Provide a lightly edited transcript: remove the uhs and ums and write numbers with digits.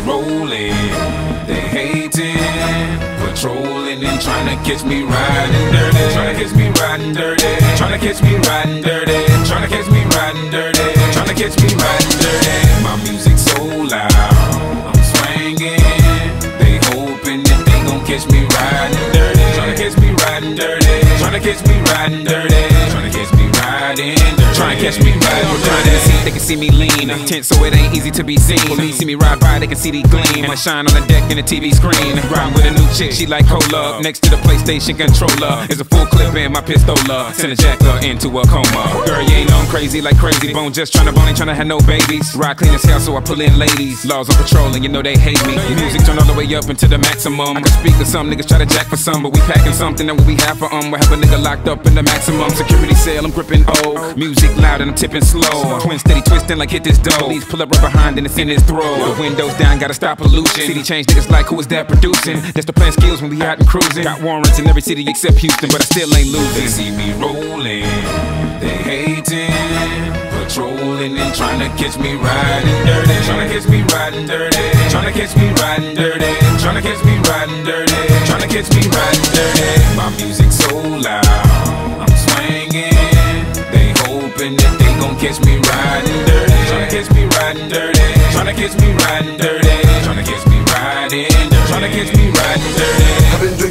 rolling, they hating, patrolling and trying to catch me riding dirty, trying to catch me riding dirty, trying to catch me riding dirty, trying to catch me riding dirty, trying to catch me riding dirty. My music's so loud, I'm swinging, they hoping that they gon' catch me riding dirty, trying to catch me riding dirty, trying to catch me riding dirty, trying to catch me riding dirty, trying to catch me riding dirty. They can see me lean, tense so it ain't easy to be seen. Police see me ride by, they can see the gleam. I shine on the deck in the TV screen. Riding with a new chick, she like cola. Next to the PlayStation controller is a full clip in my pistola. Send a jacker into a coma. Girl, you ain't know I'm crazy like Crazy Bone. Just tryna bone, ain't tryna have no babies. Ride clean as hell, so I pull in ladies. Laws on patrol, and you know they hate me. Music turn all the way up into the maximum. I can speak to some niggas, try to jack for some, but we packing something that we have for We have a nigga locked up in the maximum security cell. I'm gripping O. Music loud and I'm tipping slow. Twin steady twisting like hit this dough. Police pull up right behind and it's in his throat. The windows down, gotta stop pollution. City change niggas like who is that producing? That's the plan skills when we out and cruising. Got warrants in every city except Houston, but I still ain't losing. They see me rolling, they hating, patrolling and trying to catch me riding dirty, trying to catch me riding dirty, trying to catch me riding dirty, trying to catch me riding dirty, trying to catch me riding dirty. My music's so loud, I'm swinging, they hoping that they gon' catch me riding dirty, trying to catch me riding dirty, trying to catch me riding dirty,